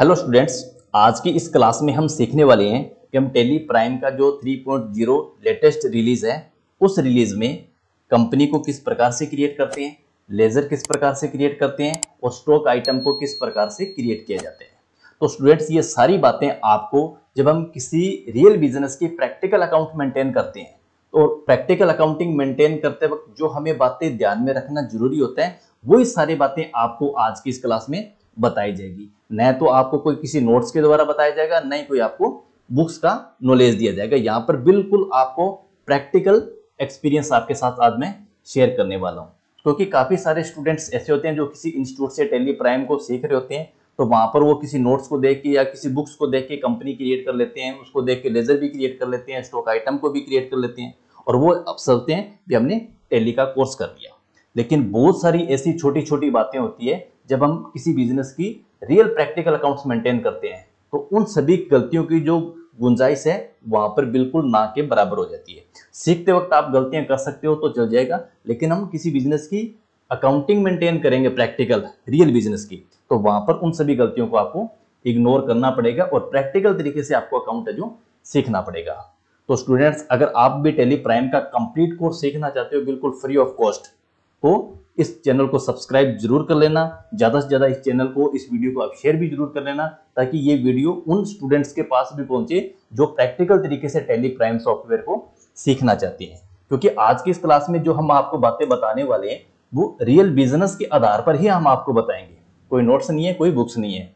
Hello students, आज की इस क्लास में हम सीखने वाले हैं कि हम टैली प्राइम का जो 3.0 लेटेस्ट रिलीज है उस रिलीज में कंपनी को किस प्रकार से क्रिएट करते हैं, लेजर किस प्रकार से क्रिएट करते हैं और स्टॉक आइटम को किस प्रकार से क्रिएट किया जाता है। तो स्टूडेंट्स, ये सारी बातें आपको जब हम किसी रियल बिजनेस की प्रैक्टिकल अकाउंट मेंटेन करते हैं तो प्रैक्टिकल अकाउंटिंग मेंटेन करते वक्त जो हमें बातें ध्यान में रखना जरूरी होता है वही सारी बातें आपको आज की इस क्लास में बताई जाएगी। न तो आपको कोई किसी नोट्स के द्वारा बताया जाएगा, न ही कोई आपको बुक्स का नॉलेज दिया जाएगा। यहाँ पर बिल्कुल आपको प्रैक्टिकल एक्सपीरियंस आपके साथ आज मैं शेयर करने वाला हूँ, क्योंकि काफी सारे स्टूडेंट्स ऐसे होते हैं जो किसी इंस्टीट्यूट से टैली प्राइम को सीख रहे होते हैं, तो वहां पर वो किसी नोट्स को देख के या किसी बुक्स को देख के कंपनी क्रिएट कर लेते हैं, उसको देख के लेजर भी क्रिएट कर लेते हैं, स्टॉक आइटम को भी क्रिएट कर लेते हैं और वो अब सोचते हैं कि हमने टैली का कोर्स कर लिया। लेकिन बहुत सारी ऐसी छोटी छोटी बातें होती है जब हम किसी बिजनेस की रियल प्रैक्टिकल अकाउंट्स मेंटेन करते हैं तो उन सभी गलतियों की जो गुंजाइश है वहां पर बिल्कुल ना के बराबर हो जाती है। सीखते वक्त आप गलतियां कर सकते हो तो चल जाएगा, लेकिन हम किसी बिजनेस की अकाउंटिंग मेंटेन करेंगे प्रैक्टिकल रियल बिजनेस की, तो वहां पर उन सभी गलतियों को आपको इग्नोर करना पड़ेगा और प्रैक्टिकल तरीके से आपको अकाउंट है जो सीखना पड़ेगा। तो स्टूडेंट्स, अगर आप भी टैली प्राइम का कंप्लीट कोर्स सीखना चाहते हो बिल्कुल फ्री ऑफ कॉस्ट, तो इस चैनल को सब्सक्राइब जरूर कर लेना। ज्यादा से ज्यादा इस चैनल को, इस वीडियो को आप शेयर भी जरूर कर लेना, ताकि ये वीडियो उन स्टूडेंट्स के पास भी पहुंचे जो प्रैक्टिकल तरीके से टैली प्राइम सॉफ्टवेयर को सीखना चाहते हैं। क्योंकि आज की इस क्लास में जो हम आपको बातें बताने वाले हैं वो रियल बिजनेस के आधार पर ही हम आपको बताएंगे। कोई नोट्स नहीं है, कोई बुक्स नहीं है।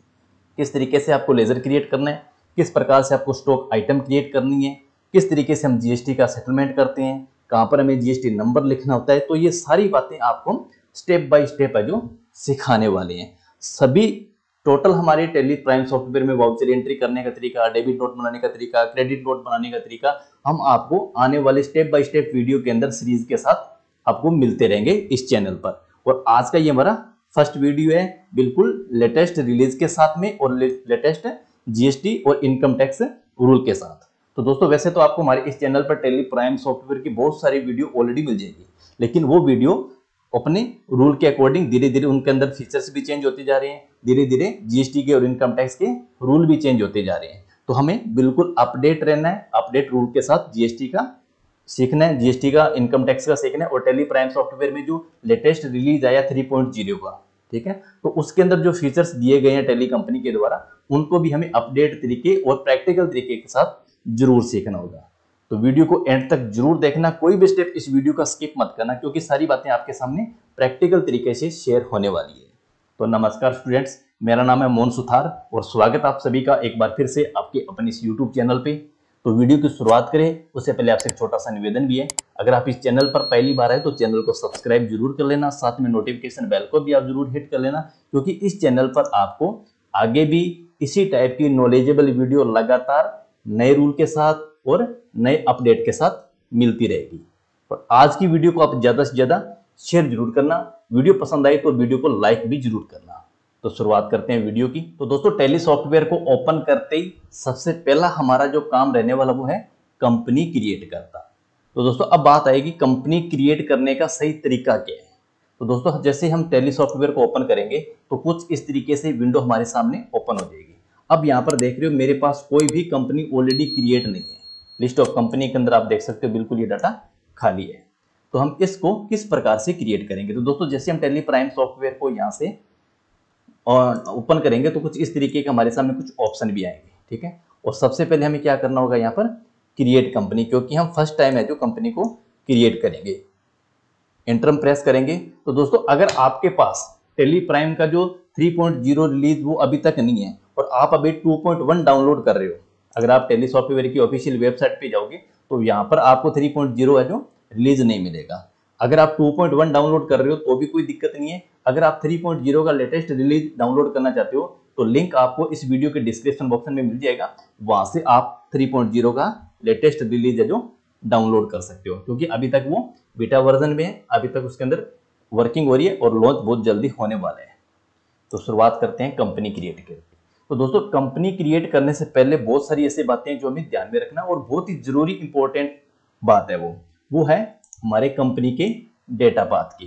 किस तरीके से आपको लेजर क्रिएट करना है, किस प्रकार से आपको स्टॉक आइटम क्रिएट करनी है, किस तरीके से हम जीएसटी का सेटलमेंट करते हैं, कहां पर हमें जीएसटी नंबर लिखना होता है, तो ये सारी बातें आपको स्टेप बाय स्टेप है जो सिखाने वाले हैं। सभी टोटल हमारे टैली प्राइम सॉफ्टवेयर में वाउचर एंट्री करने का तरीका, डेबिट नोट बनाने का तरीका, क्रेडिट नोट बनाने का तरीका हम आपको आने वाले स्टेप बाय स्टेप वीडियो के अंदर सीरीज के साथ आपको मिलते रहेंगे इस चैनल पर। और आज का ये हमारा फर्स्ट वीडियो है बिल्कुल लेटेस्ट रिलीज के साथ में और लेटेस्ट जीएसटी और इनकम टैक्स रूल के साथ। तो दोस्तों, वैसे तो आपको हमारे इस चैनल पर टैली प्राइम सॉफ्टवेयर की बहुत सारी वीडियो ऑलरेडी मिल जाएगी, लेकिन वो वीडियो अपने रूल के अकॉर्डिंग धीरे धीरे उनके अंदर फीचर्स भी चेंज होते जा रहे हैं, धीरे धीरे जीएसटी के और इनकम टैक्स के रूल भी चेंज होते जा रहे हैं। तो हमें बिल्कुल अपडेट रहना है, अपडेट रूल के साथ जीएसटी का सीखना है, जीएसटी का, इनकम टैक्स का सीखना है। और टैली प्राइम सॉफ्टवेयर में जो लेटेस्ट रिलीज आया 3.0 का, ठीक है, तो उसके अंदर जो फीचर्स दिए गए हैं टैली कंपनी के द्वारा उनको भी हमें अपडेट तरीके और प्रैक्टिकल तरीके के साथ जरूर सीखना होगा। तो वीडियो को एंड तक जरूर देखना, कोई भी स्टेप इस वीडियो का स्किप मत करना, क्योंकि सारी बातें आपके सामने प्रैक्टिकल तरीके से शेयर होने वाली है। तो नमस्कार स्टूडेंट्स, मेरा नाम है मोहन सुथार और स्वागत आप सभी का एक बार फिर से आपके अपने इस यूट्यूब चैनल पे। तो वीडियो की शुरुआत करें उससे पहले आपसे एक छोटा सा निवेदन भी है, अगर आप इस चैनल पर पहली बार आए तो चैनल को सब्सक्राइब जरूर कर लेना, साथ में नोटिफिकेशन बेल को भी आप जरूर हिट कर लेना, क्योंकि इस चैनल पर आपको आगे भी इसी टाइप की नॉलेजेबल वीडियो लगातार नए रूल के साथ और नए अपडेट के साथ मिलती रहेगी। और आज की वीडियो को आप ज्यादा से ज्यादा शेयर जरूर करना, वीडियो पसंद आई तो वीडियो को लाइक भी जरूर करना। तो शुरुआत करते हैं वीडियो की। तो दोस्तों, टैली सॉफ्टवेयर को ओपन करते ही सबसे पहला हमारा जो काम रहने वाला वो है कंपनी क्रिएट करता। तो दोस्तों, अब बात आएगी कंपनी क्रिएट करने का सही तरीका क्या है। तो दोस्तों, जैसे हम टैली सॉफ्टवेयर को ओपन करेंगे तो कुछ इस तरीके से विंडो हमारे सामने ओपन हो जाएगी। अब यहाँ पर देख रहे हो मेरे पास कोई भी कंपनी ऑलरेडी क्रिएट नहीं है। लिस्ट ऑफ कंपनी के अंदर आप देख सकते हो बिल्कुल ये डाटा खाली है। तो हम इसको किस प्रकार से क्रिएट करेंगे। तो दोस्तों, जैसे हम टैली प्राइम सॉफ्टवेयर को यहाँ से ओपन करेंगे तो कुछ इस तरीके के हमारे सामने कुछ ऑप्शन भी आएंगे, ठीक है। और सबसे पहले हमें क्या करना होगा, यहाँ पर क्रिएट कंपनी, क्योंकि हम फर्स्ट टाइम है जो कंपनी को क्रिएट करेंगे। एंटर प्रेस करेंगे। तो दोस्तों, अगर आपके पास टैली प्राइम का जो 3.0 रिलीज वो अभी तक नहीं है और आप अभी 2.1 डाउनलोड कर रहे हो, अगर आप टैली सॉफ्टवेयर की ऑफिशियल वेबसाइट पे जाओगे तो यहाँ पर आपको 3.0 है जो रिलीज नहीं मिलेगा। अगर आप 2.1 डाउनलोड कर रहे हो तो भी कोई दिक्कत नहीं है। अगर आप 3.0 का लेटेस्ट रिलीज डाउनलोड करना चाहते हो तो लिंक आपको इस वीडियो के डिस्क्रिप्शन बॉक्स में मिल जाएगा, वहां से आप 3.0 का लेटेस्ट रिलीज है जो डाउनलोड कर सकते हो, क्योंकि अभी तक वो बीटा वर्जन में है, अभी तक उसके अंदर वर्किंग हो रही है और लॉन्च बहुत जल्दी होने वाला है। तो शुरुआत करते हैं कंपनी क्रिएट करके। तो दोस्तों, कंपनी क्रिएट करने से पहले बहुत सारी ऐसी बातें जो हमें ध्यान में रखना और बहुत ही जरूरी इंपॉर्टेंट बात है वो है हमारे कंपनी के डेटा पाथ की।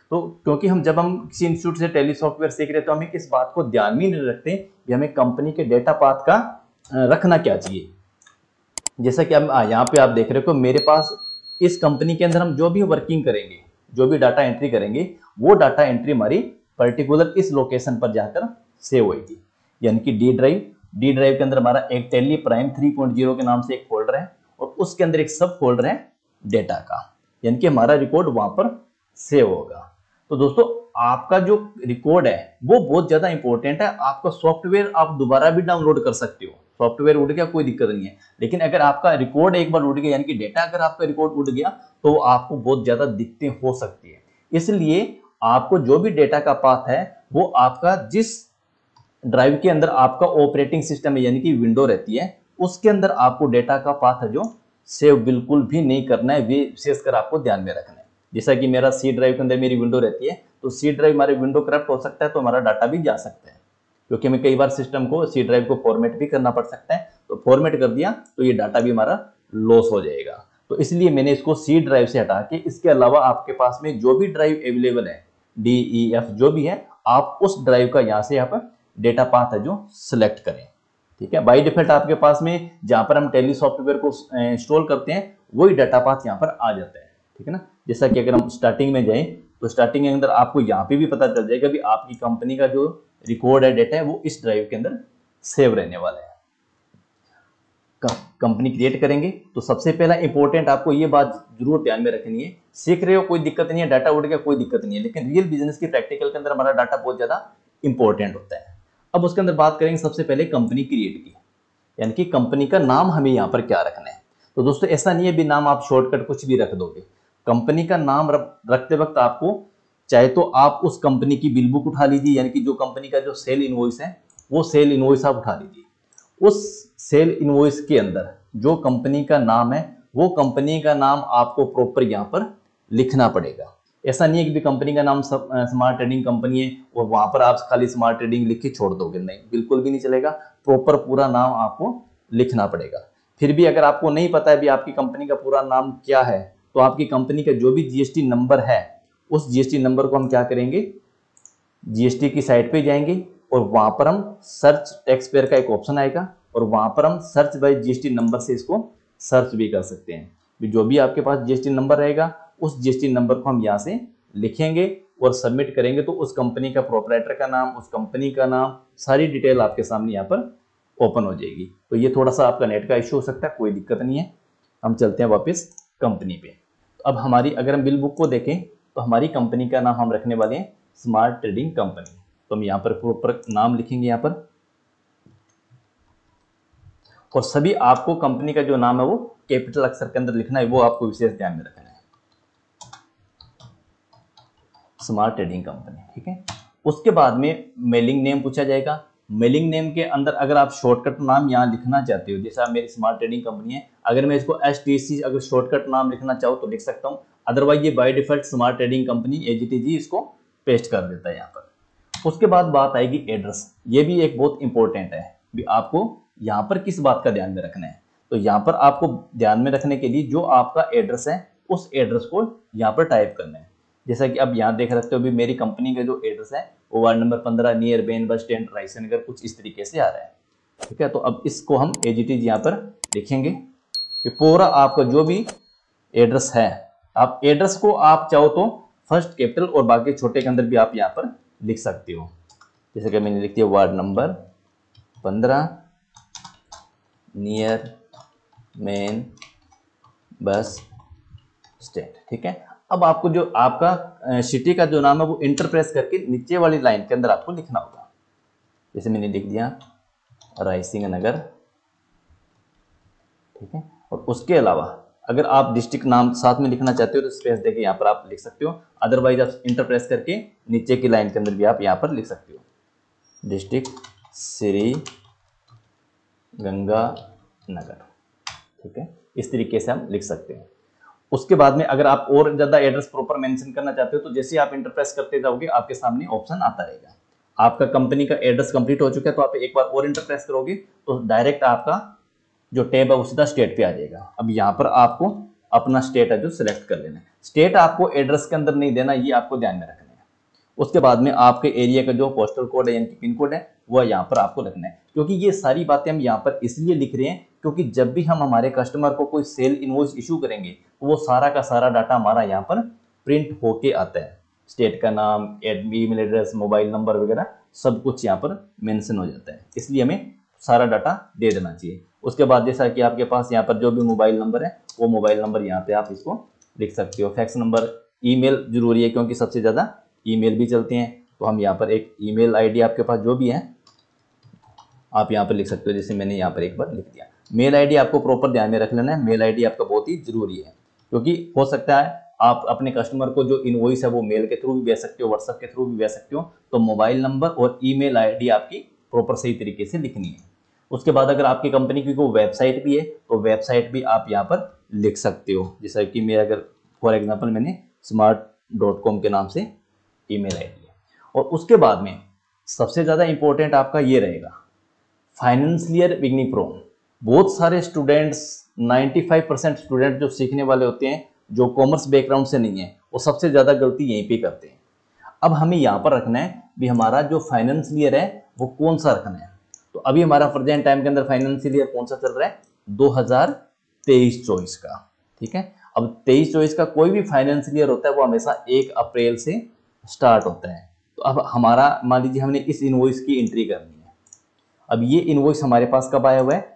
तो क्योंकि जब हम किसी इंस्टीट्यूट से टेली सॉफ्टवेयर सीख रहे हैं तो हमें इस बात को ध्यान में नहीं रखते कि हमें कंपनी के डेटा पाथ का रखना क्या चाहिए। जैसा कि अब यहाँ पे आप देख रहे हो, मेरे पास इस कंपनी के अंदर हम जो भी वर्किंग करेंगे, जो भी डाटा एंट्री करेंगे, वो डाटा एंट्री हमारी पर्टिकुलर इस लोकेशन पर जाकर सेव होगी, यानी कि डी ड्राइव के अंदर हमारा एक टेली प्राइम 3.0 के नाम से एक फोल्डर है और उसके अंदर एक सब फोल्डर है डेटा का, यानी कि हमारा रिकॉर्ड वहां पर सेव होगा। तो दोस्तों आपका जो रिकॉर्ड है वो बहुत ज्यादा इंपॉर्टेंट है। आपका सॉफ्टवेयर आप दोबारा भी डाउनलोड कर सकते हो, सॉफ्टवेयर उड़ गया कोई दिक्कत नहीं है, लेकिन अगर आपका रिकॉर्ड एक बार उड़ गया, यानी कि डेटा अगर आपका रिकॉर्ड उड़ गया तो आपको बहुत ज्यादा दिक्कतें हो सकती है। इसलिए आपको जो भी डेटा का पाथ है वो आपका जिस ड्राइव के अंदर आपका ऑपरेटिंग सिस्टम है, यानी कि विंडो रहती है, उसके अंदर आपको डेटा का पाथ है जो सेव बिल्कुल भी नहीं करना है, वे विशेषकर आपको ध्यान में रखना है। जैसा कि मेरा सी ड्राइव के अंदर मेरी विंडो रहती है, तो सी ड्राइव हमारे विंडो करप्ट हो सकता है तो हमारा डाटा भी जा सकता है, क्योंकि हमें कई बार सिस्टम को सी ड्राइव को फॉर्मेट भी करना पड़ सकता है, तो फॉर्मेट कर दिया तो ये डाटा भी हमारा लॉस हो जाएगा। तो इसलिए मैंने इसको सी ड्राइव से हटा के इसके अलावा आपके पास में जो भी ड्राइव अवेलेबल है, डी ई एफ जो भी है, आप उस ड्राइव का यहाँ से यहाँ पर डेटा पाथ है जो सिलेक्ट करें। ठीक है, बाय डिफॉल्ट आपके पास में जहां पर हम टेली सॉफ्टवेयर को इंस्टॉल करते हैं वही डाटा पाथ यहाँ पर आ जाता है। ठीक है ना, जैसा कि अगर हम स्टार्टिंग में जाएं तो स्टार्टिंग के अंदर आपको यहाँ पे भी पता चल जाएगा कि आपकी कंपनी का जो रिकॉर्ड है, डेटा है, वो इस ड्राइव के अंदर सेव रहने वाला है। कंपनी क्रिएट करेंगे तो सबसे पहला इंपॉर्टेंट आपको ये बात जरूर ध्यान में रखनी है, सीख रहे हो कोई दिक्कत नहीं है, डाटा उड़ गया कोई दिक्कत नहीं है, लेकिन रियल बिजनेस की प्रैक्टिकल के अंदर हमारा डाटा बहुत ज्यादा इंपॉर्टेंट होता है। अब उसके अंदर बात करेंगे सबसे पहले कंपनी क्रिएट की, यानी कि कंपनी का नाम हमें यहाँ पर क्या रखना है। तो दोस्तों ऐसा नहीं है भी नाम आप शॉर्टकट कुछ भी रख दोगे। कंपनी का नाम रखते वक्त आपको चाहे तो आप उस कंपनी की बिल बुक उठा लीजिए, यानी कि जो कंपनी का जो सेल इनवॉइस है वो सेल इनवॉइस आप उठा लीजिए। उस सेल इनवॉइस के अंदर जो कंपनी का नाम है वो कंपनी का नाम आपको प्रॉपर यहाँ पर लिखना पड़ेगा। ऐसा नहीं है कि कंपनी का नाम स्मार्ट ट्रेडिंग कंपनी है और वहां पर आप खाली स्मार्ट ट्रेडिंग लिख के छोड़ दोगे, नहीं, बिल्कुल भी नहीं चलेगा। प्रॉपर पूरा नाम आपको लिखना पड़ेगा। फिर भी अगर आपको नहीं पता है भी आपकी कंपनी का पूरा नाम क्या है, तो आपकी कंपनी का जो भी जीएसटी नंबर है उस जीएसटी नंबर को हम क्या करेंगे, जीएसटी की साइट पे जाएंगे और वहां पर हम सर्च टैक्स पेयर का एक ऑप्शन आएगा और वहां पर हम सर्च बाय जीएसटी नंबर से इसको सर्च भी कर सकते हैं। जो भी आपके पास जीएसटी नंबर रहेगा उस जीएसटी नंबर को हम यहाँ से लिखेंगे और सबमिट करेंगे, तो उस कंपनी का प्रोपराइटर का नाम, उस कंपनी का नाम, सारी डिटेल आपके सामने यहाँ पर ओपन हो जाएगी। तो ये थोड़ा सा आपका नेट का इश्यू हो सकता है, कोई दिक्कत नहीं है। हम चलते हैं वापस कंपनी पे। तो अब हमारी अगर हम बिल बुक को देखें तो हमारी कंपनी का नाम हम रखने वाले हैं स्मार्ट ट्रेडिंग कंपनी। तो हम यहाँ पर प्रॉपर नाम लिखेंगे यहाँ पर, और सभी आपको कंपनी का जो नाम है वो कैपिटल अक्षर के अंदर लिखना है, वो आपको विशेष ध्यान में रखना है, स्मार्ट ट्रेडिंग कंपनी। ठीक है, उसके बाद में मेलिंग नेम पूछा जाएगा। मेलिंग नेम के अंदर अगर आप शॉर्टकट नाम यहाँ लिखना चाहते हो, जैसा मेरी स्मार्ट ट्रेडिंग कंपनी है, अगर मैं इसको STC अगर शॉर्टकट नाम लिखना चाहूँ तो लिख सकता हूँ, अदरवाइज ये by default Smart Trading Company AGTG इसको पेस्ट कर देता है यहाँ पर। उसके बाद बात आएगी एड्रेस। ये भी एक बहुत इंपॉर्टेंट है, भी आपको यहाँ पर किस बात का ध्यान में रखना है। तो यहाँ पर आपको ध्यान में रखने के लिए जो आपका एड्रेस है उस एड्रेस को यहाँ पर टाइप करना है। जैसा कि अब यहाँ देख सकते हो, अभी मेरी कंपनी का जो एड्रेस है वो ward number 15 near main bus stand Raisennagar कुछ इस तरीके से आ रहा है। ठीक है, तो अब इसको हम AGTG यहाँ पर लिखेंगे कि पूरा आपका जो भी एड्रेस है, आप एड्रेस को आप चाहो तो फर्स्ट कैपिटल और बाकी छोटे के अंदर भी आप यहाँ पर लिख सकते हो। जैसे कि मैंने लिख दिया ward number 15 near main bus stand. ठीक है, अब आपको जो आपका सिटी का जो नाम है वो इंटर प्रेस करके नीचे वाली लाइन के अंदर आपको लिखना होगा। जैसे मैंने लिख दिया रायसिंहनगर। ठीक है, और उसके अलावा अगर आप डिस्ट्रिक्ट नाम साथ में लिखना चाहते हो तो स्पेस देके यहाँ पर आप लिख सकते हो, अदरवाइज आप इंटर प्रेस करके नीचे की लाइन के अंदर भी आप यहाँ पर लिख सकते हो डिस्ट्रिक्ट श्री गंगानगर। ठीक है, इस तरीके से हम लिख सकते हैं। उसके बाद में अगर आप और ज्यादा एड्रेस प्रॉपर मेंशन करना चाहते हो तो जैसे आप इंटर प्रेस करते जाओगे आपके सामने ऑप्शन आता रहेगा। आपका कंपनी का एड्रेस कंप्लीट हो चुका है तो आप एक बार और इंटर प्रेस करोगे तो डायरेक्ट आपका जो टैब है वो सीधा स्टेट पे आ जाएगा। अब यहाँ पर आपको अपना स्टेट है जो सिलेक्ट कर लेना है। स्टेट आपको एड्रेस के अंदर नहीं देना, ये आपको ध्यान में रखना है। उसके बाद में आपके एरिया का जो पोस्टल कोड है यानी कि पिन कोड है वह यहाँ पर आपको रखना है, क्योंकि ये सारी बातें हम यहाँ पर इसलिए लिख रहे हैं क्योंकि जब भी हम हमारे कस्टमर को कोई सेल इनवॉइस इशू करेंगे तो वो सारा का सारा डाटा हमारा यहाँ पर प्रिंट होके आता है। स्टेट का नाम, ईमेल एड्रेस, मोबाइल नंबर वगैरह सब कुछ यहाँ पर मेंशन हो जाता है, इसलिए हमें सारा डाटा दे देना चाहिए। उसके बाद जैसा कि आपके पास यहाँ पर जो भी मोबाइल नंबर है वो मोबाइल नंबर यहाँ पे आप इसको लिख सकते हो। फैक्स नंबर, ईमेल जरूरी है क्योंकि सबसे ज़्यादा ईमेल भी चलते हैं, तो हम यहाँ पर एक ईमेल आईडी आपके पास जो भी है आप यहाँ पर लिख सकते हो, जैसे मैंने यहाँ पर एक बार लिख दिया। मेल आईडी आपको प्रॉपर ध्यान में रख लेना है, मेल आईडी आपका बहुत ही जरूरी है, क्योंकि हो सकता है आप अपने कस्टमर को जो इनवॉइस है वो मेल के थ्रू भी भेज सकते हो, व्हाट्सएप के थ्रू भी भेज सकते हो, तो मोबाइल नंबर और ईमेल आईडी आपकी प्रॉपर सही तरीके से लिखनी है। उसके बाद अगर आपकी कंपनी की कोई वेबसाइट भी है तो वेबसाइट भी आप यहाँ पर लिख सकते हो, जैसा कि मेरा अगर फॉर एग्जाम्पल मैंने smart.com के नाम से ईमेल आईडी है। और उसके बाद में सबसे ज़्यादा इंपॉर्टेंट आपका ये रहेगा फाइनेंशियल ईयर बिगनिंग फ्रॉम। बहुत सारे स्टूडेंट्स 95% स्टूडेंट जो सीखने वाले होते हैं जो कॉमर्स बैकग्राउंड से नहीं है वो सबसे ज़्यादा गलती यहीं पे करते हैं। अब हमें यहाँ पर रखना है भी हमारा जो फाइनेंशियल ईयर है वो कौन सा रखना है। तो अभी हमारा प्रेजेंट टाइम के अंदर फाइनेंशियल ईयर कौन सा चल रहा है, 2023-24 का। ठीक है, अब 23-24 का कोई भी फाइनेंशियल ईयर होता है वो हमेशा 1 अप्रैल से स्टार्ट होता है। तो अब हमारा मान लीजिए हमने इस इनवॉइस की एंट्री करनी है। अब ये इनवॉइस हमारे पास कब आया हुआ है,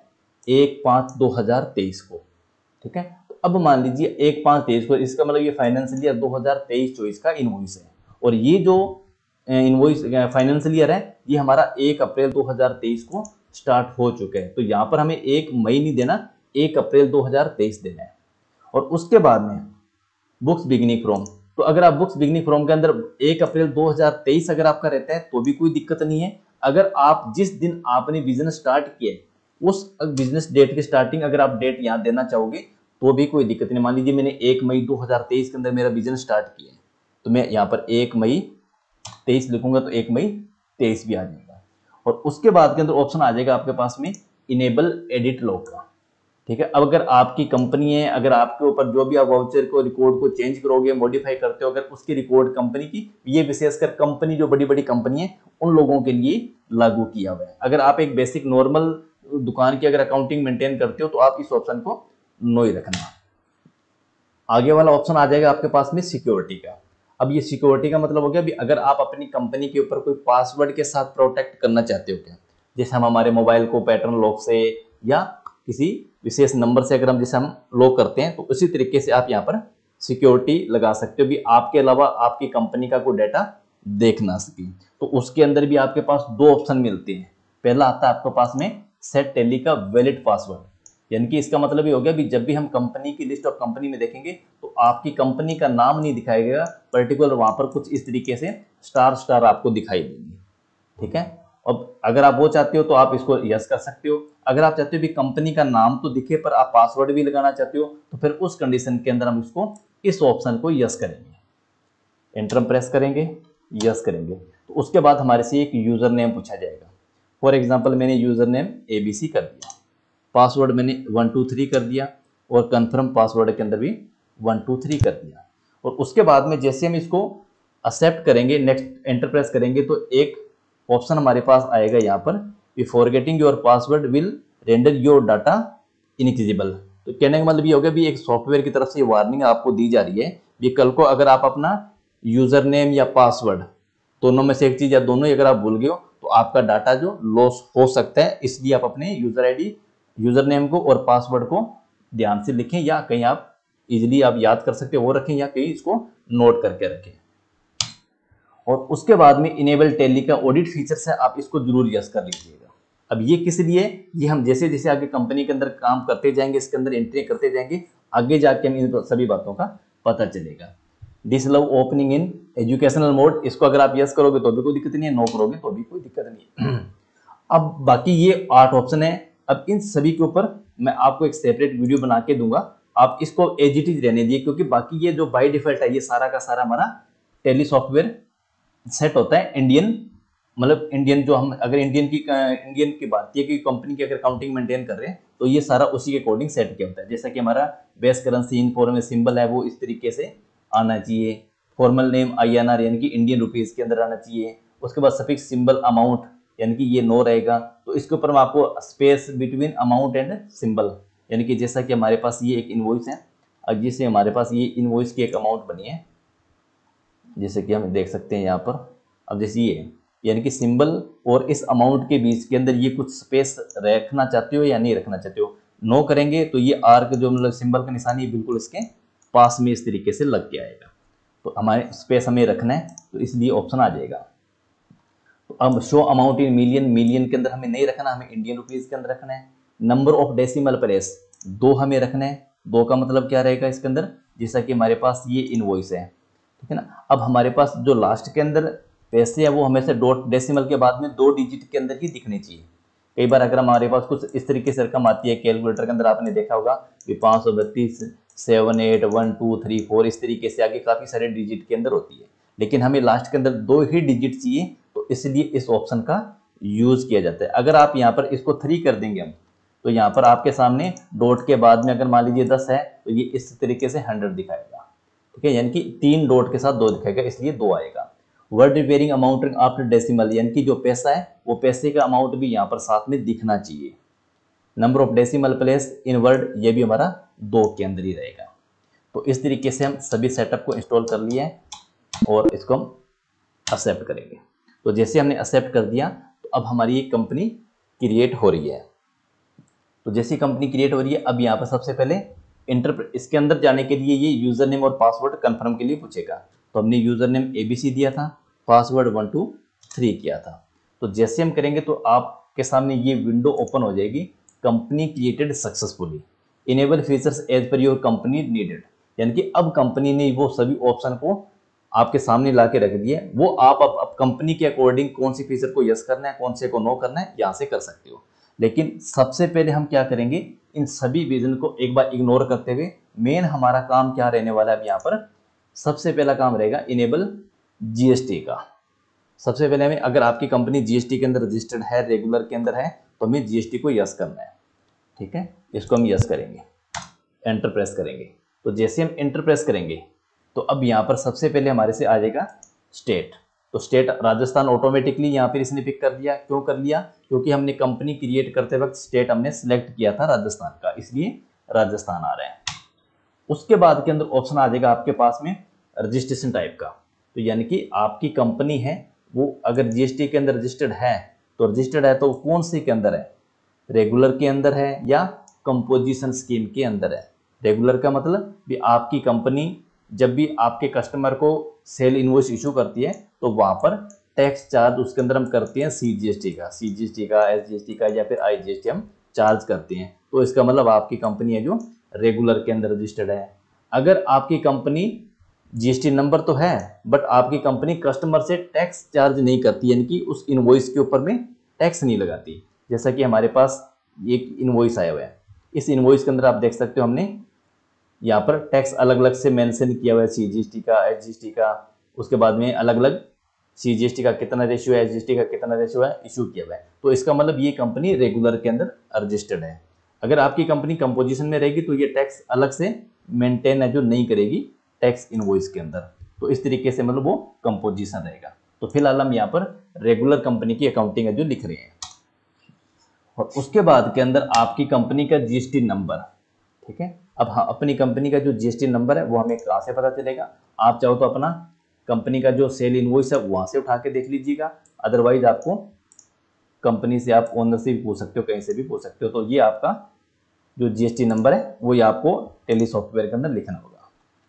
1/5/2023 को। ठीक है, तो अब मान लीजिए 1/5/23 को, इसका मतलब ये फाइनेंशियल ईयर 2023-24 का इनवॉइस है। और ये जो इनवॉइस फाइनेंशियल ईयर है ये हमारा 1 अप्रैल 2023 को स्टार्ट हो चुका है। तो यहाँ पर हमें 1 मई नहीं देना, 1 अप्रैल 2023 देना है। और उसके बाद में बुक्स बिगिनिंग फ्रॉम, तो अगर आप बुक्स बिगिनिंग फ्रॉम के अंदर 1 अप्रैल 2023 अगर आपका रहता है तो भी कोई दिक्कत नहीं है। अगर आप जिस दिन आपने बिजनेस स्टार्ट किया है उस बिजनेस डेट की स्टार्टिंग अगर आप डेट यहाँ देना चाहोगे तो भी कोई दिक्कत नहीं। मान लीजिए मैंने 1 मई 2023 के अंदर मेरा बिजनेस स्टार्ट किया है तो मैं यहाँ पर 1 मई 23 लिखूंगा तो 1 मई 23 भी आ जाएगा। और उसके बाद के अंदर ऑप्शन आ जाएगा आपके पास में इनेबल एडिट लॉग का। ठीक है, अब अगर आपकी कंपनी है, अगर आपके ऊपर जो भी आप वाउचर को रिकॉर्ड को चेंज करोगे, मॉडिफाई करते हो, अगर उसकी रिकॉर्ड कंपनी की, ये विशेषकर कंपनी जो बड़ी बड़ी कंपनी है उन लोगों के लिए लागू किया हुआ है। अगर आप एक बेसिक नॉर्मल दुकान की अगर अकाउंटिंग मेंटेन करते हो तो आप इस ऑप्शन को नो ही रखना। आगे वाला ऑप्शन आ जाएगा आपके पास में सिक्योरिटी का। अब ये सिक्योरिटी का मतलब हो गया भी अगर आप अपनी कंपनी के ऊपर कोई पासवर्ड के साथ प्रोटेक्ट करना चाहते हो क्या, जैसे हम हमारे मोबाइल को पैटर्न लॉक से या किसी विशेष नंबर से अगर हम जैसे हम लॉक करते हैं तो उसी तरीके से आप यहाँ पर सिक्योरिटी लगा सकते हो भी आपके अलावा आपकी कंपनी का कोई डाटा देख ना सके। तो उसके अंदर भी आपके पास 2 ऑप्शन मिलते हैं। पहला आता है आपके पास में सेट टेली का वैलिड पासवर्ड, यानी कि इसका मतलब ये हो गया भी जब भी हम कंपनी की लिस्ट ऑफ कंपनी में देखेंगे तो आपकी कंपनी का नाम नहीं दिखाएगा पर्टिकुलर, वहां पर कुछ इस तरीके से स्टार स्टार आपको दिखाई देंगे। ठीक है, अब अगर आप वो चाहते हो तो आप इसको यस कर सकते हो। अगर आप चाहते हो भी कंपनी का नाम तो दिखे पर आप पासवर्ड भी लगाना चाहते हो तो फिर उस कंडीशन के अंदर हम इसको इस ऑप्शन को यस करेंगे, एंटर प्रेस करेंगे, यस करेंगे। तो उसके बाद हमारे से एक यूजर नेम पूछा जाएगा। फॉर एग्जांपल मैंने यूजर नेम ABC कर दिया, पासवर्ड मैंने 123 कर दिया और कंफर्म पासवर्ड के अंदर भी 123 कर दिया। और उसके बाद में जैसे हम इसको एक्सेप्ट करेंगे, नेक्स्ट एंटर प्रेस करेंगे तो एक ऑप्शन हमारे पास आएगा यहाँ पर कि forgetting your password will render your data inaccessible. तो कहने का मतलब ये हो गया भी एक सॉफ्टवेयर की तरफ से वार्निंग आपको दी जा रही है कि कल को अगर आप अपना यूजर नेम या पासवर्ड दोनों में से एक चीज या दोनों ही अगर आप भूल गए हो तो आपका डाटा जो लॉस हो सकता है। इसलिए आप अपने यूजर नेम को और पासवर्ड को ध्यान से लिखें या कहीं आप इजिली आप याद कर सकते हो वो रखें या कहीं इसको नोट करके रखें। और उसके बाद में इनेबल टैली का ऑडिट फीचर्स है, आप इसको जरूर यस कर लीजिएगा। अब ये किस लिए, ये हम जैसे जैसे आगे कंपनी के अंदर काम करते जाएंगे, इसके अंदर एंट्री करते जाएंगे, आगे जाके हम इन सभी बातों का पता चलेगा। Disallow opening in educational mode, इसको अगर आप यस करोगे तो भी कोई दिक्कत नहीं है, नो करोगे तो भी कोई दिक्कत नहीं है। अब बाकी ये 8 ऑप्शन है। अब इन सभी के ऊपर मैं आपको एक सेपरेट वीडियो बना के दूंगा, आप इसको एज इट इज रहने दिए, क्योंकि बाकी ये जो बाय डिफॉल्ट है ये सारा का सारा हमारा टैली सॉफ्टवेयर सेट होता है इंडियन मतलब इंडियन जो हम अगर इंडियन की भारतीय की कंपनी की अगर अकाउंटिंग मेंटेन कर रहे हैं तो ये सारा उसी के अकॉर्डिंग सेट किया होता है। जैसा कि हमारा base currency in form symbol है वो इस तरीके से आना चाहिए, फॉर्मल नेम INR यानी कि इंडियन रुपीज के अंदर आना चाहिए, उसके बाद सफिक्स सिंबल अमाउंट यानी कि ये नो रहेगा। तो इसके ऊपर मैं आपको space between amount and symbol, यानी कि जैसा कि हमारे पास ये एक इनवॉइस है, अब जिससे हमारे पास ये इनवॉइस की एक अमाउंट बनी है, जैसे कि हम देख सकते हैं यहाँ पर। अब जैसे ये यानी कि सिंबल और इस अमाउंट के बीच के अंदर ये कुछ स्पेस रखना चाहते हो या नहीं रखना चाहते हो, नो करेंगे तो ये आर्क जो मतलब सिंबल का निशान ये बिल्कुल इसके पास में इस तरीके से लग के आएगा। तो हमारे स्पेस हमें रखना है तो इसलिए ऑप्शन आ जाएगा। तो अब show amount in million, million के अंदर हमें नहीं रखना, हमें इंडियन रुपीज के अंदर रखना है। नंबर ऑफ डेसिमल प्लेस 2 हमें रखना है। 2 का मतलब क्या रहेगा इसके अंदर, जैसा कि हमारे पास ये इनवॉइस है, ठीक है ना। अब हमारे पास जो लास्ट के अंदर पैसे है वो हमेशा डॉट डेसिमल के बाद में 2 डिजिट के अंदर ही दिखने चाहिए। कई बार अगर हमारे पास कुछ इस तरीके से रकम आती है कैलकुलेटर के अंदर, आपने देखा होगा कि 532 7 8 1 2 3 4 इस तरीके से आगे काफ़ी सारे डिजिट के अंदर होती है, लेकिन हमें लास्ट के अंदर 2 ही डिजिट चाहिए, तो इसलिए इस ऑप्शन का यूज किया जाता है। अगर आप यहाँ पर इसको 3 कर देंगे हम, तो यहाँ पर आपके सामने डॉट के बाद में अगर मान लीजिए 10 है तो ये इस तरीके से 100 दिखाएगा, ठीक है, यानी कि 3 डॉट के साथ 2 दिखाएगा, इसलिए 2 आएगा। Word repairing amount after decimal, यानी कि जो पैसा है वो पैसे का अमाउंट भी यहाँ पर साथ में दिखना चाहिए। Number of decimal place in word, ये भी हमारा 2 के अंदर ही रहेगा। तो इस तरीके से हम सभी सेटअप को इंस्टॉल कर लिए हैं और इसको हम एक्सेप्ट करेंगे। तो जैसे हमने एक्सेप्ट कर दिया तो अब हमारी ये कंपनी क्रिएट हो रही है। तो जैसी कंपनी क्रिएट हो रही है, अब यहाँ पर सबसे पहले इसके अंदर जाने के लिए ये यूजर नेम और पासवर्ड कंफर्म के लिए पूछेगा। तो हमने यूजर नेम ABC दिया था, पासवर्ड 1 2 3 किया था। तो जैसे हम करेंगे तो आपके सामने ये विंडो ओपन हो जाएगी, company created successfully, enable features as per your company needed, यानी कि अब कंपनी ने वो सभी ऑप्शन को आपके सामने ला के रख दिए। वो आप अब कंपनी के अकॉर्डिंग कौन सी फीचर को यस करना है, कौन से को नो करना है, यहाँ से कर सकते हो। लेकिन सबसे पहले हम क्या करेंगे, इन सभी विजन को एक बार इग्नोर करते हुए मेन हमारा काम क्या रहने वाला है। अब यहाँ पर सबसे पहला काम रहेगा इनेबल GST का। सबसे पहले हमें, अगर आपकी कंपनी GST के अंदर रजिस्टर्ड है, रेगुलर के अंदर है, तो हमें GST को यस करना है, ठीक है। इसको हम यस करेंगे, एंटर प्रेस करेंगे। तो जैसे हम एंटर प्रेस करेंगे तो अब यहाँ पर सबसे पहले हमारे से आ जाएगा स्टेट। तो स्टेट राजस्थान ऑटोमेटिकली यहाँ पर इसने पिक कर दिया। क्यों कर लिया, क्योंकि हमने कंपनी क्रिएट करते वक्त स्टेट हमने सिलेक्ट किया था राजस्थान का, इसलिए राजस्थान आ रहा है। उसके बाद के अंदर ऑप्शन आ जाएगा आपके पास में रजिस्ट्रेशन टाइप का। तो यानी कि आपकी कंपनी है वो अगर GST के अंदर रजिस्टर्ड है, तो रजिस्टर्ड है तो कौन सी के अंदर है, रेगुलर के अंदर है या कंपोजिशन स्कीम के अंदर है। रेगुलर का मतलब भी आपकी कंपनी जब भी आपके कस्टमर को सेल इनवॉइस इशू करती है तो वहां पर टैक्स चार्ज उसके अंदर हम करते हैं CGST का, SGST का या फिर IGST हम चार्ज करते हैं। तो इसका मतलब आपकी कंपनी है जो रेगुलर के अंदर रजिस्टर्ड है। अगर आपकी कंपनी GST नंबर तो है बट आपकी कंपनी कस्टमर से टैक्स चार्ज नहीं करती, यानी कि उस इनवॉइस के ऊपर में टैक्स नहीं लगाती। जैसा कि हमारे पास एक इनवॉइस आया हुआ है, इस इनवॉइस के अंदर आप देख सकते हो हमने यहाँ पर टैक्स अलग अलग से मेंशन किया हुआ है, CGST का, SGST का, उसके बाद में अलग अलग CGST का कितना रेशियो है, SGST का कितना रेशियो है, इशू किया हुआ है। तो इसका मतलब ये कंपनी रेगुलर के अंदर रजिस्टर्ड है। अगर आपकी कंपनी कंपोजिशन में रहेगी तो ये टैक्स अलग से मेंटेन है जो नहीं करेगी टैक्स इनवॉइस के अंदर। तो इस तरीके से मतलब वो कंपोजिशन रहेगा। तो फिलहाल हम यहाँ पर रेगुलर कंपनी की अकाउंटिंग है जो लिख रहे हैं। और उसके बाद के अंदर आपकी कंपनी का GST नंबर, ठीक है। अब हाँ, अपनी कंपनी का जो GST नंबर है वो हमें कहाँ से पता चलेगा। आप चाहो तो अपना कंपनी का जो सेल इनवॉइस है वहाँ से उठा के देख लीजिएगा, अदरवाइज आपको कंपनी से आप ओनर से भी पूछ सकते हो, कहीं से भी पूछ सकते हो। तो ये आपका जो GST नंबर है वो ये आपको टेली सॉफ्टवेयर के अंदर लिखना होगा।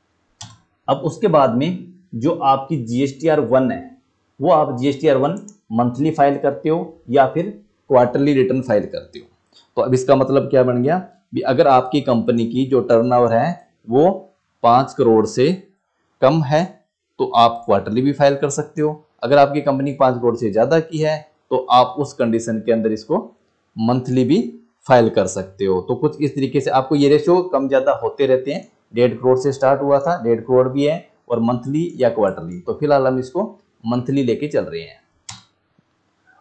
अब उसके बाद में जो आपकी GSTR1 है वो आप GSTR1 मंथली फाइल करते हो या फिर क्वार्टरली रिटर्न फाइल करते हो। तो अब इसका मतलब क्या बन गया भी, अगर आपकी कंपनी की जो टर्नओवर है वो 5 करोड़ से कम है तो आप क्वार्टरली भी फाइल कर सकते हो। अगर आपकी कंपनी 5 करोड़ से ज़्यादा की है तो आप उस कंडीशन के अंदर इसको मंथली भी फाइल कर सकते हो। तो कुछ इस तरीके से आपको ये रेशो कम ज़्यादा होते रहते हैं। 1.5 करोड़ से स्टार्ट हुआ था, 1.5 करोड़ भी है, और मंथली या क्वार्टरली। तो फिलहाल हम इसको मंथली लेके चल रहे हैं।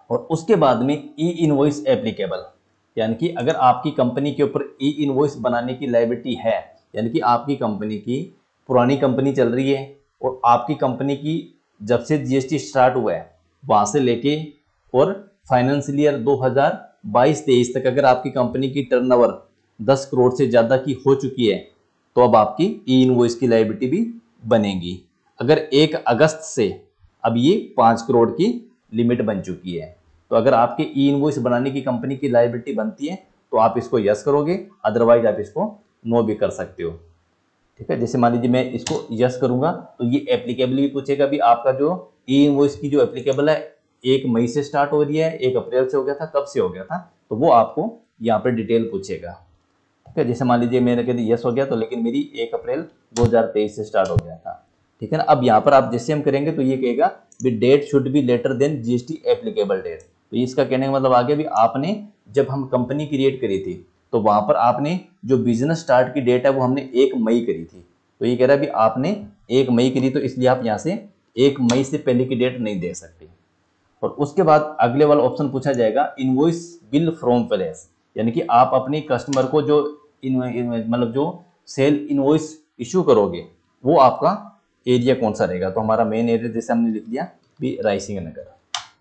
और उसके बाद में ई इनवॉइस एप्लीकेबल, यानी कि अगर आपकी कंपनी के ऊपर ई इनवॉइस बनाने की लायबिलिटी है, यानी कि आपकी कंपनी की पुरानी कंपनी चल रही है और आपकी कंपनी की जब से जीएसटी स्टार्ट हुआ है वहाँ से लेके और फाइनेंशियल ईयर 2022-23 तक अगर आपकी कंपनी की टर्नओवर 10 करोड़ से ज़्यादा की हो चुकी है तो अब आपकी ई इनवॉइस की लायबिलिटी भी बनेगी। अगर 1 अगस्त से अब ये 5 करोड़ की लिमिट बन चुकी है, तो अगर आपके ई इनवॉइस बनाने की कंपनी की लायबिलिटी बनती है तो आप इसको यस करोगे, अदरवाइज आप इसको नो भी कर सकते हो। ठीक है, जैसे मान लीजिए मैं इसको यस करूंगा तो ये एप्लीकेबल भी पूछेगा भी आपका जो ई इनवॉइस की जो एप्लीकेबल है 1 मई से स्टार्ट हो रही है, 1 अप्रैल से हो गया था, कब से हो गया था, तो वो आपको यहाँ पर डिटेल पूछेगा। ठीक है, जैसे मान लीजिए मैंने कह दिया यस हो गया तो लेकिन मेरी 1 अप्रैल 2023 से स्टार्ट हो गया था। ठीक है ना, अब यहाँ पर आप जैसे हम करेंगे तो ये कहेगा भी date should be later than GST applicable date. तो इसका कहने का मतलब आ गया भी आपने जब हम कंपनी क्रिएट करी थी तो वहां पर आपने जो बिजनेस स्टार्ट की डेट है वो हमने 1 मई करी थी, तो ये कह रहा है भी आपने 1 मई करी तो इसलिए आप यहाँ से 1 मई से पहले की डेट नहीं दे सकते। और उसके बाद अगले वाला ऑप्शन पूछा जाएगा इनवॉइस बिल फ्रॉम प्लेस, यानी कि आप अपने कस्टमर को जो मतलब जो सेल इनवॉइस इशू करोगे वो आपका एरिया कौन सा रहेगा, तो हमारा मेन एरिया जैसे हमने लिख दिया भी रायसिंग नगर।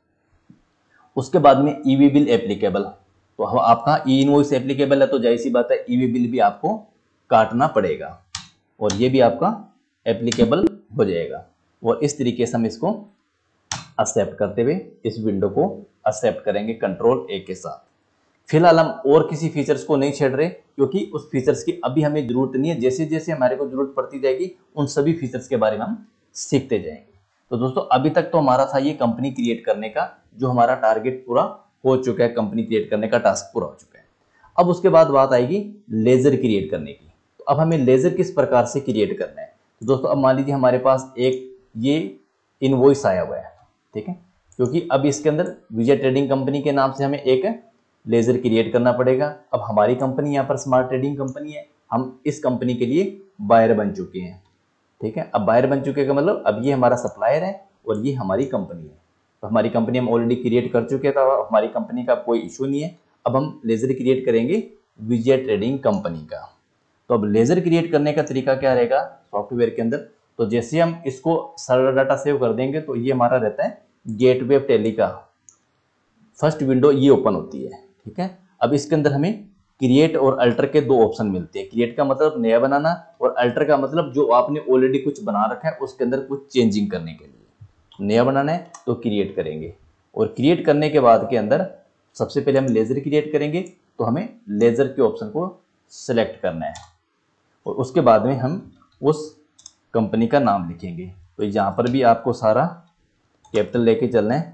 उसके बाद में ईवी बिल एप्लीकेबल, तो हम आपका ई इनवॉइस एप्लीकेबल है तो जाहिर सी बात है ईवी बिल भी आपको काटना पड़ेगा और ये भी आपका एप्लीकेबल हो जाएगा। और इस तरीके से हम इसको एक्सेप्ट करते हुए इस विंडो को एक्सेप्ट करेंगे कंट्रोल ए के साथ। फिलहाल हम और किसी फीचर्स को नहीं छेड़ रहे क्योंकि उस फीचर्स की अभी हमें जरूरत नहीं है, जैसे जैसे हमारे को जरूरत पड़ती जाएगी उन सभी फीचर्स के बारे में हम सीखते जाएंगे। तो दोस्तों अभी तक तो हमारा था ये कंपनी क्रिएट करने का, जो हमारा टारगेट पूरा हो चुका है, कंपनी क्रिएट करने का टास्क पूरा हो चुका है। अब उसके बाद बात आएगी लेजर क्रिएट करने की। तो अब हमें लेजर किस प्रकार से क्रिएट करना है, तो दोस्तों अब मान लीजिए हमारे पास एक ये इनवॉइस आया हुआ है, ठीक है, क्योंकि अब इसके अंदर विजय ट्रेडिंग कंपनी के नाम से हमें एक लेजर क्रिएट करना पड़ेगा। अब हमारी कंपनी यहाँ पर स्मार्ट ट्रेडिंग कंपनी है, हम इस कंपनी के लिए बायर बन चुके हैं। ठीक है, अब बायर बन चुके का मतलब अब ये हमारा सप्लायर है और ये हमारी कंपनी है। तो हमारी कंपनी हम ऑलरेडी क्रिएट कर चुके हैं तो हमारी कंपनी का कोई इशू नहीं है। अब हम लेजर क्रिएट करेंगे विजय ट्रेडिंग कंपनी का। तो अब लेजर क्रिएट करने का तरीका क्या रहेगा सॉफ्टवेयर के अंदर, तो जैसे हम इसको सर्वर डाटा सेव कर देंगे तो ये हमारा रहता है गेटवे ऑफ टैली का फर्स्ट विंडो ये ओपन होती है। ठीक है, अब इसके अंदर हमें क्रिएट और अल्टर के 2 ऑप्शन मिलते हैं। क्रिएट का मतलब नया बनाना और अल्टर का मतलब जो आपने ऑलरेडी कुछ बना रखा है उसके अंदर कुछ चेंजिंग करने के लिए। नया बनाना है तो क्रिएट करेंगे और क्रिएट करने के बाद के अंदर सबसे पहले हम लेजर क्रिएट करेंगे तो हमें लेजर के ऑप्शन को सिलेक्ट करना है और उसके बाद में हम उस कंपनी का नाम लिखेंगे। तो यहाँ पर भी आपको सारा कैपिटल लेके चलना है,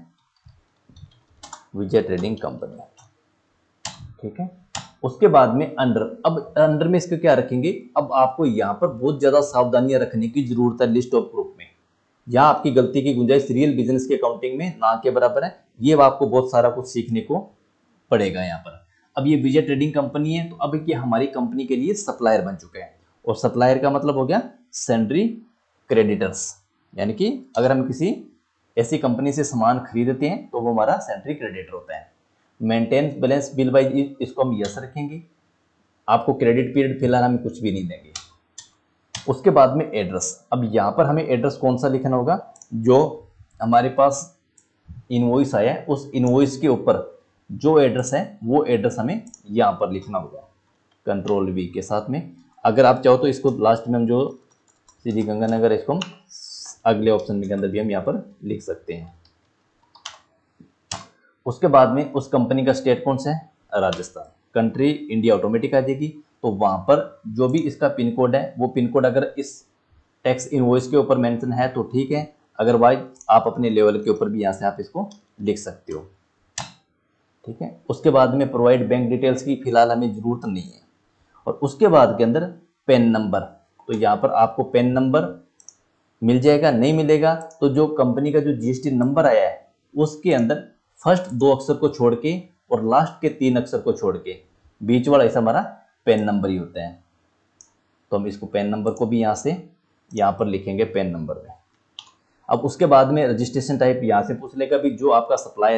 विजय ट्रेडिंग कंपनी। ठीक है, उसके बाद में अंडर, अब अंडर में इसको क्या रखेंगे, अब आपको यहाँ पर बहुत ज़्यादा सावधानियां रखने की जरूरत है। लिस्ट ऑफ ग्रुप में यहाँ आपकी गलती की गुंजाइश रियल बिजनेस के अकाउंटिंग में ना के बराबर है, ये आपको बहुत सारा कुछ सीखने को पड़ेगा यहाँ पर। अब ये विजय ट्रेडिंग कंपनी है तो अब ये हमारी कंपनी के लिए सप्लायर बन चुके हैं और सप्लायर का मतलब हो गया सेंड्री क्रेडिटर्स, यानी कि अगर हम किसी ऐसी कंपनी से सामान खरीदते हैं तो वो हमारा सेंट्री क्रेडिटर होता है। मेंटेन बैलेंस बिल बाई इसको हम यस रखेंगे, आपको क्रेडिट पीरियड फिलहाल हम कुछ भी नहीं देंगे। उसके बाद में एड्रेस, अब यहाँ पर हमें एड्रेस कौन सा लिखना होगा, जो हमारे पास इनवॉइस आया है उस इनवॉइस के ऊपर जो एड्रेस है वो एड्रेस हमें यहाँ पर लिखना होगा कंट्रोल वी के साथ में। अगर आप चाहो तो इसको लास्ट में हम जो श्री गंगानगर इसको हम अगले ऑप्शन के अंदर भी हम यहाँ पर लिख सकते हैं। उसके बाद में उस कंपनी का स्टेट कौन सा है, राजस्थान, कंट्री इंडिया ऑटोमेटिक आ जाएगी। तो वहां पर जो भी इसका पिन कोड है वो पिन कोड अगर इस टैक्स इनवॉइस के ऊपर मेंशन है तो ठीक है, अदरवाइज आप अपने लेवल के ऊपर भी यहाँ से आप इसको लिख सकते हो। ठीक है, उसके बाद में प्रोवाइड बैंक डिटेल्स की फिलहाल हमें जरूरत नहीं है। और उसके बाद के अंदर पेन नंबर, तो यहाँ पर आपको पेन नंबर मिल जाएगा, नहीं मिलेगा तो जो कंपनी का जो जीएसटी नंबर आया है उसके अंदर फर्स्ट 2 अक्षर को छोड़ के और लास्ट के 3 अक्षर को छोड़ के बीच वाला ऐसा हमारा पेन नंबर ही होता है। तो हम इसको पेन नंबर को भी यहाँ से यहाँ पर लिखेंगे पेन नंबर में। अब उसके बाद में रजिस्ट्रेशन टाइप यहाँ से पूछ लेगा भी जो आपका सप्लायर है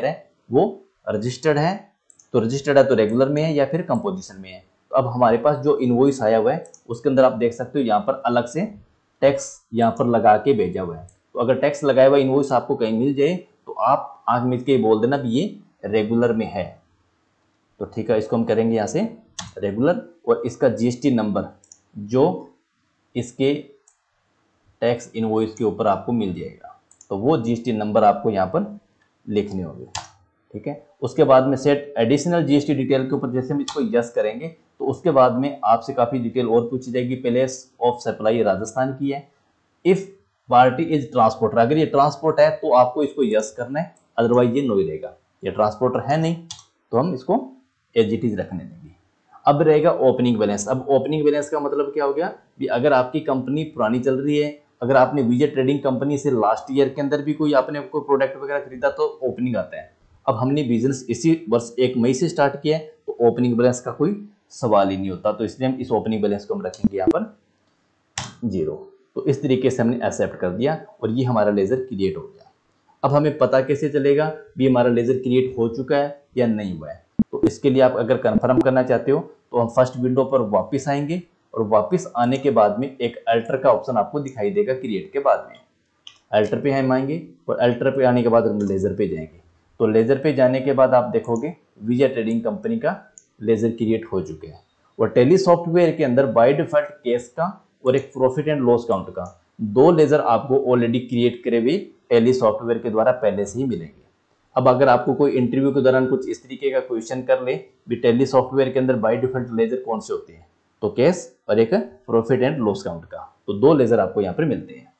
वो रजिस्टर्ड है, तो रजिस्टर्ड है तो रेगुलर में है या फिर कंपोजिशन में है। तो अब हमारे पास जो इनवॉइस आया हुआ है उसके अंदर आप देख सकते हो यहाँ पर अलग से टैक्स यहाँ पर लगा के भेजा हुआ है। तो अगर टैक्स लगाया हुआ इनवॉइस आपको कहीं मिल जाए तो आप आंख मीच के बोल देना भी ये रेगुलर में है। तो ठीक है, इसको हम करेंगे यहाँ से रेगुलर, और इसका जीएसटी नंबर जो इसके टैक्स इनवॉइस के ऊपर आपको मिल जाएगा, तो वो जीएसटी नंबर आपको यहाँ पर लिखने होंगे। ठीक है, उसके बाद में सेट एडिशनल जीएसटी डिटेल के ऊपर जैसे हम इसको यस करेंगे तो उसके बाद में आपसे काफ़ी डिटेल और पूछी जाएगी। प्लेस ऑफ सप्लाई राजस्थान की है। इफ़ पार्टी इज ट्रांसपोर्टर, अगर ये ट्रांसपोर्ट है तो आपको इसको यस करना है, अदरवाइज ये नो ही रहेगा। ये ट्रांसपोर्टर है नहीं तो हम इसको एज इट इज रखने देंगे। अब रहेगा ओपनिंग बैलेंस। अब ओपनिंग बैलेंस का मतलब क्या हो गया कि अगर आपकी कंपनी पुरानी चल रही है, अगर आपने विजय ट्रेडिंग कंपनी से लास्ट ईयर के अंदर भी कोई आपने कोई प्रोडक्ट वगैरह खरीदा तो ओपनिंग आता है। अब हमने बिजनेस इसी वर्ष 1 मई से स्टार्ट किया है तो ओपनिंग बैलेंस का कोई सवाल ही नहीं होता, तो इसलिए हम इस ओपनिंग बैलेंस को हम रखेंगे यहाँ पर 0। तो इस तरीके से हमने एक्सेप्ट कर दिया और ये हमारा लेजर क्रिएट हो गया। अब हमें पता कैसे चलेगा भी हमारा लेजर क्रिएट हो चुका है या नहीं हुआ है, तो इसके लिए आप अगर कंफर्म करना चाहते हो तो हम फर्स्ट विंडो पर वापस आएंगे और वापस आने के बाद में एक अल्टर का ऑप्शन आपको दिखाई देगा क्रिएट के बाद में। अल्टर पे हम आएंगे और अल्टर पे आने के बाद हम लेजर पे जाएंगे। तो लेजर पे जाने के बाद आप देखोगे विजय ट्रेडिंग कंपनी का लेजर क्रिएट हो चुके हैं और टेली सॉफ्टवेयर के अंदर बाय डिफॉल्ट केस का और एक प्रॉफिट एंड लॉस काउंट का 2 लेजर आपको ऑलरेडी क्रिएट करे हुए टेली सॉफ्टवेयर के द्वारा पहले से ही मिलेंगे। अब अगर आपको कोई इंटरव्यू के दौरान कुछ इस तरीके का क्वेश्चन कर ले भी टेली सॉफ्टवेयर के अंदर बाय डिफॉल्ट लेजर कौन से होते हैं, तो केस और एक प्रॉफिट एंड लॉस काउंट का, तो 2 लेजर आपको यहाँ पर मिलते हैं।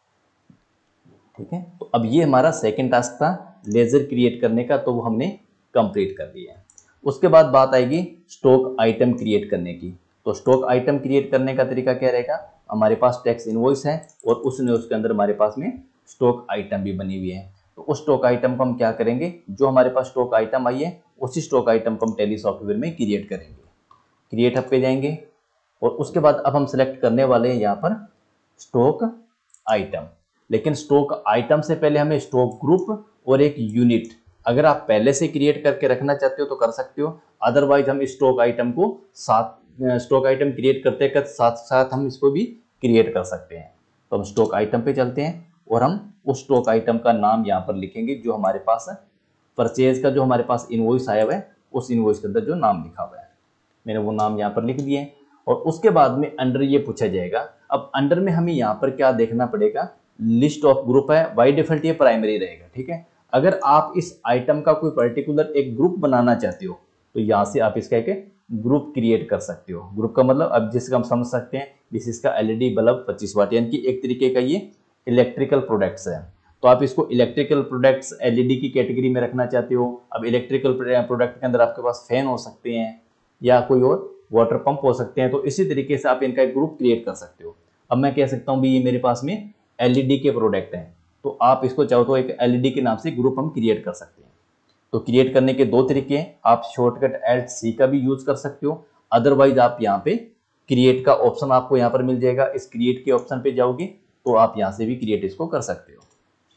ठीक है, तो अब ये हमारा सेकंड टास्क था लेजर क्रिएट करने का, तो वो हमने कंप्लीट कर दिया है। उसके बाद बात आएगी स्टॉक आइटम क्रिएट करने की। तो स्टॉक आइटम क्रिएट करने का तरीका क्या रहेगा, हमारे पास टैक्स इनवॉइस है और उसके अंदर हमारे पास में स्टॉक आइटम भी बनी हुई है। तो उस स्टॉक आइटम को हम क्या करेंगे, जो हमारे पास स्टॉक आइटम आई है उसी स्टॉक आइटम को हम टेली सॉफ्टवेयर में क्रिएट करेंगे। क्रिएट हब पे जाएंगे और उसके बाद अब हम सेलेक्ट करने वाले हैं यहाँ पर स्टॉक आइटम। लेकिन स्टॉक आइटम से पहले हमें स्टॉक ग्रुप और एक यूनिट अगर आप पहले से क्रिएट करके रखना चाहते हो तो कर सकते हो, अदरवाइज हम स्टॉक आइटम को स्टॉक आइटम क्रिएट करते करते साथ साथ हम इसको भी क्रिएट कर सकते हैं। तो हम स्टॉक आइटम पे चलते हैं और हम उस स्टॉक आइटम का नाम यहाँ पर लिखेंगे जो हमारे पास है परचेज का, जो हमारे पास इनवॉइस आया हुआ है उस इनवॉइस के अंदर जो नाम लिखा हुआ है मैंने वो नाम यहाँ पर लिख दिए। और उसके बाद में अंडर ये पूछा जाएगा, अब अंडर में हमें यहाँ पर क्या देखना पड़ेगा, लिस्ट ऑफ ग्रुप है, बाय डिफॉल्ट ये प्राइमरी रहेगा। ठीक है, अगर आप इस आइटम का कोई पर्टिकुलर एक ग्रुप बनाना चाहते हो तो यहाँ से आप इसका एक ग्रुप क्रिएट कर सकते हो। ग्रुप का मतलब अब जिसका हम समझ सकते हैं दिस इसका एलईडी बल्ब 25 वाट, यानी कि एक तरीके का ये इलेक्ट्रिकल प्रोडक्ट्स है। तो आप इसको इलेक्ट्रिकल प्रोडक्ट्स एलईडी की कैटेगरी में रखना चाहते हो। अब इलेक्ट्रिकल प्रोडक्ट के अंदर आपके पास फैन हो सकते हैं या कोई और वाटर पंप हो सकते हैं, तो इसी तरीके से आप इनका एक ग्रुप क्रिएट कर सकते हो। अब मैं कह सकता हूँ भी ये मेरे पास में एलईडी के प्रोडक्ट हैं, तो आप इसको चाहो तो एक एलईडी के नाम से ग्रुप हम क्रिएट कर सकते हैं। तो क्रिएट करने के 2 तरीके हैं, आप शॉर्टकट Alt+C का भी यूज कर सकते हो, अदरवाइज आप यहाँ पे क्रिएट का ऑप्शन आपको यहाँ पर मिल जाएगा। इस क्रिएट के ऑप्शन पे जाओगे तो आप यहाँ से भी क्रिएट इसको कर सकते हो।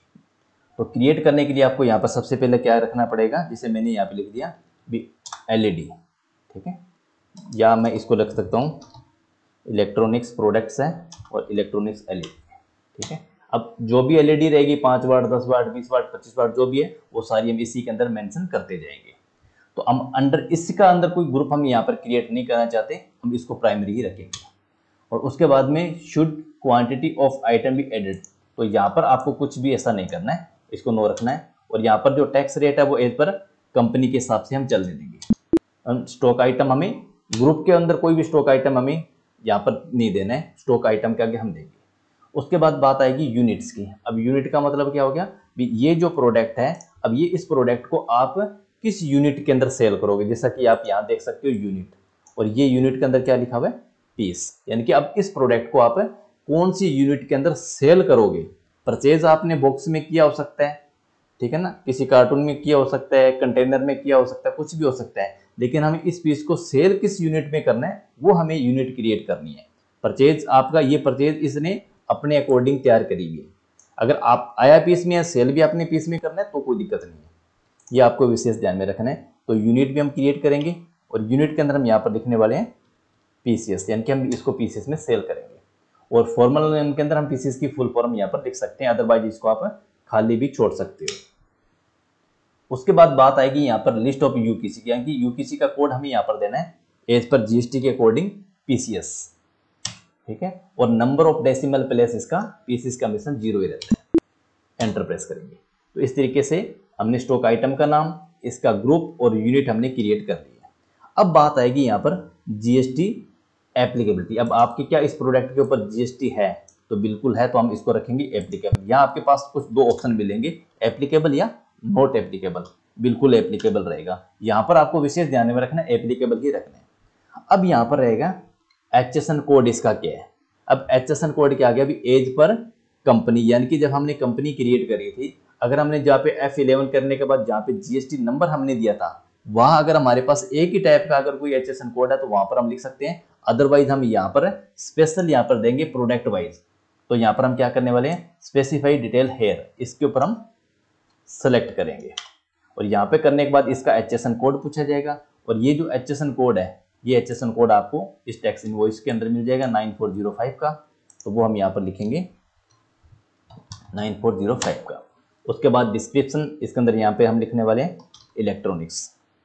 तो क्रिएट करने के लिए आपको यहाँ पर सबसे पहले क्या रखना पड़ेगा, जिसे मैंने यहाँ पे लिख दिया भी एलईडी। ठीक है, या मैं इसको रख सकता हूँ इलेक्ट्रॉनिक्स प्रोडक्ट्स है और इलेक्ट्रॉनिक्स एलईडी। ठीक है, अब जो भी एलईडी रहेगी 5 वाट 10 वाट 20 वाट 25 वाट जो भी है वो सारी हम इसी के अंदर मेंशन करते जाएंगे। तो हम अंडर इसका अंदर कोई ग्रुप हम यहाँ पर क्रिएट नहीं करना चाहते, हम इसको प्राइमरी ही रखेंगे। और उसके बाद में should quantity of item be added, तो यहाँ पर आपको कुछ भी ऐसा नहीं करना है, इसको नो रखना है। और यहाँ पर जो टैक्स रेट है वो एज पर कंपनी के हिसाब से हम चलने देंगे। स्टॉक आइटम हमें ग्रुप के अंदर कोई भी स्टॉक आइटम हमें यहाँ पर नहीं देना है, स्टॉक आइटम के आगे हम देंगे। उसके बाद बात आएगी यूनिट्स की। अब यूनिट का मतलब क्या हो गया, ये जो प्रोडक्ट है अब ये इस प्रोडक्ट को आप किस यूनिट के अंदर सेल करोगे, जैसा कि आप यहाँ देख सकते हो यूनिट, और ये यूनिट के अंदर क्या लिखा हुआ है पीस, यानी कि अब इस प्रोडक्ट को आप कौन सी यूनिट के अंदर सेल करोगे। परचेज आपने बॉक्स में किया हो सकता है, ठीक है ना, किसी कार्टून में किया हो सकता है, कंटेनर में किया हो सकता है, कुछ भी हो सकता है, लेकिन हमें इस पीस को सेल किस यूनिट में करना है वो हमें यूनिट क्रिएट करनी है। परचेज आपका ये परचेज इसने अपने अकॉर्डिंग तैयार करी हुई है, अगर आप आया पीस में या सेल भी अपने पीस में करना है तो कोई दिक्कत नहीं है। ये आपको विशेष ध्यान में रखना है। तो यूनिट भी हम क्रिएट करेंगे और यूनिट के अंदर हम यहाँ पर लिखने वाले हैं पीसीएस, यानी कि हम इसको पीसीएस में सेल करेंगे। और फॉर्मल नेम के अंदर हम पीसीएस की फुल फॉर्म यहाँ पर लिख सकते हैं, अदरवाइज इसको आप खाली भी छोड़ सकते हो। उसके बाद बात आएगी यहाँ पर लिस्ट ऑफ यूपीसी, यानी कि यूपीसी का कोड हमें यहाँ पर देना है एज पर जीएसटी के अकॉर्डिंग पीसीएस, ठीक है। और नंबर ऑफ डेसिमल प्लेस इसका पीसीएस का हमेशा 0 ही रहता है। एंटर प्रेस करेंगे। तो इस तरीके से हमने स्टॉक आइटम का नाम, इसका ग्रुप और यूनिट हमने क्रिएट कर लिया। अब बात आएगी यहाँ पर जीएसटी एप्लीकेबिलिटी। अब आपके क्या इस प्रोडक्ट के ऊपर जीएसटी है? तो बिल्कुल है, तो हम इसको रखेंगे एप्लीकेबल। यहाँ आपके पास कुछ दो ऑप्शन मिलेंगे, एप्लीकेबल या नॉट एप्लीकेबल। बिल्कुल एप्लीकेबल रहेगा। यहाँ पर आपको विशेष ध्यान में रखना है, एप्लीकेबल ही रखना है। अब यहाँ पर रहेगा एचएसएन कोड, इसका क्या है? अब एचएसएन कोड क्या आ गया? अभी एज पर कंपनी, यानी कि जब हमने कंपनी क्रिएट करी थी, अगर हमने जहाँ पे F11 करने के बाद जहाँ पे जीएसटी नंबर हमने दिया था, वहां अगर हमारे पास एक ही टाइप का अगर कोई एचएसएन कोड है तो वहां पर हम लिख सकते हैं। अदरवाइज हम यहाँ पर स्पेशल यहाँ पर देंगे प्रोडक्ट वाइज। तो यहाँ पर हम क्या करने वाले हैं, स्पेसिफाई डिटेल हेयर, इसके ऊपर हम सेलेक्ट करेंगे और यहाँ पे करने के बाद इसका एचएसएन कोड पूछा जाएगा। और ये जो एचएसएन कोड है, ये एचएसएन कोड आपको इस टैक्स इनवॉइस के अंदर मिल जाएगा 9405 का। तो वो हम यहाँ पर लिखेंगे 9405 का। उसके बाद डिस्क्रिप्शन, इसके अंदर यहाँ पे हम लिखने वाले हैं इलेक्ट्रॉनिक्स,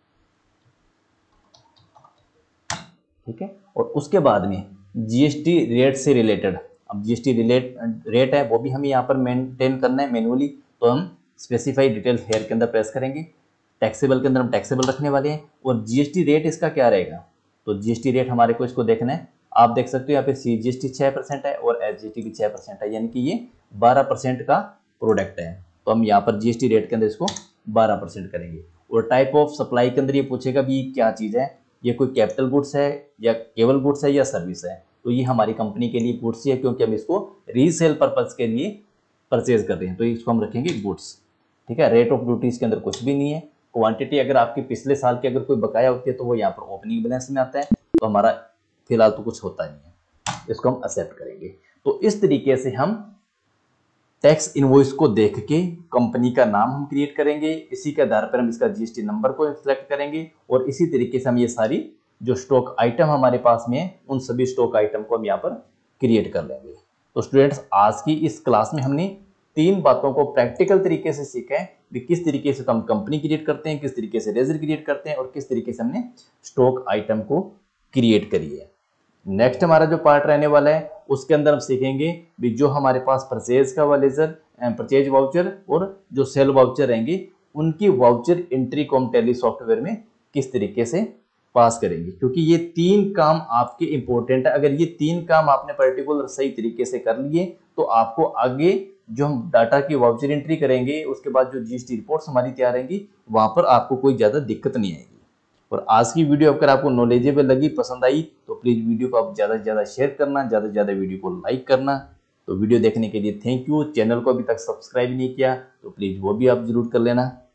ठीक है। और उसके बाद में जीएसटी रेट से रिलेटेड, अब जीएसटी रेट है वो भी हमें यहाँ पर मेंटेन करना है मैनुअली। तो हम स्पेसिफाई डिटेल हेयर के अंदर प्रेस करेंगे। टैक्सेबल के अंदर हम टैक्सेबल रखने वाले हैं। और जीएसटी रेट इसका क्या रहेगा? तो जीएसटी रेट हमारे को इसको देखना है। आप देख सकते हो यहाँ पे सीजीएसटी 6% है और एसजीएसटी भी 6% है, यानी कि ये 12% का प्रोडक्ट है। तो हम यहाँ पर जीएसटी रेट के अंदर इसको 12% करेंगे। और टाइप ऑफ सप्लाई के अंदर ये पूछेगा भी क्या चीज़ है, ये कोई कैपिटल गुड्स है या केवल गुड्स है या सर्विस है। तो ये हमारी कंपनी के लिए गुड्स ही है, क्योंकि हम इसको रीसेल पर्पज के लिए परचेज कर रहे हैं, तो इसको हम रखेंगे गुड्स, ठीक है। रेट ऑफ ड्यूटी इसके अंदर कुछ भी नहीं है। क्वांटिटी अगर आपकी पिछले साल की अगर कोई बकाया होती है तो वो यहाँ पर ओपनिंग बैलेंस में आता है। तो हमारा फिलहाल तो कुछ होता नहीं है, इसको हम एक्सेप्ट करेंगे। तो इस तरीके से हम टैक्स इनवॉइस को देख के कंपनी का नाम हम क्रिएट करेंगे, इसी के आधार पर हम इसका जीएसटी नंबर को सिलेक्ट करेंगे और इसी तरीके से हम ये सारी जो स्टॉक आइटम हमारे पास में है उन सभी स्टॉक आइटम को हम यहाँ पर क्रिएट कर लेंगे। तो स्टूडेंट्स, आज की इस क्लास में हमने 3 बातों को प्रैक्टिकल तरीके से सीखा है कि किस तरीके से हम कंपनी क्रिएट करते हैं, किस तरीके से लेजर क्रिएट करते हैं और किस तरीके से हमने स्टॉक आइटम को क्रिएट करी है। नेक्स्ट हमारा जो पार्ट रहने वाला है उसके अंदर हम सीखेंगे भी जो हमारे पास परचेज का लेजर, परचेज वाउचर और जो सेल वाउचर रहेंगे उनकी वाउचर एंट्री को हम टैली सॉफ्टवेयर में किस तरीके से पास करेंगे, क्योंकि ये 3 काम आपके इंपॉर्टेंट है। अगर ये 3 काम आपने पर्टिकुलर सही तरीके से कर लिए तो आपको आगे जो हम डाटा की वाउचर एंट्री करेंगे उसके बाद जो जीएसटी रिपोर्ट्स हमारी तैयार रहेंगी वहां पर आपको कोई ज्यादा दिक्कत नहीं आएगी। और आज की वीडियो अगर आपको नॉलेजेबल लगी, पसंद आई, तो प्लीज वीडियो को आप ज़्यादा से ज़्यादा शेयर करना, ज़्यादा से ज़्यादा वीडियो को लाइक करना। तो वीडियो देखने के लिए थैंक यू। चैनल को अभी तक सब्सक्राइब नहीं किया तो प्लीज़ वो भी आप जरूर कर लेना।